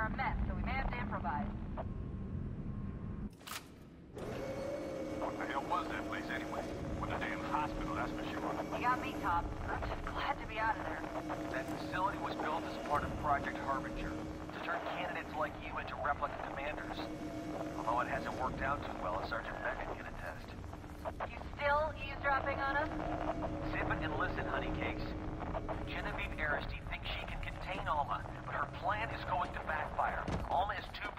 are a mess, so we may have to improvise. What the hell was that place anyway? With a damn hospital, that's for sure. You got me, Top. I'm just glad to be out of there. That facility was built as part of Project Harbinger to turn candidates like you into replica commanders. Although it hasn't worked out too well, as Sergeant Beckett can attest. You still eavesdropping on us? Zip it and listen, honeycakes. Genevieve Aristide thinks she can contain Alma, but her plan is going to backfire. Alma is too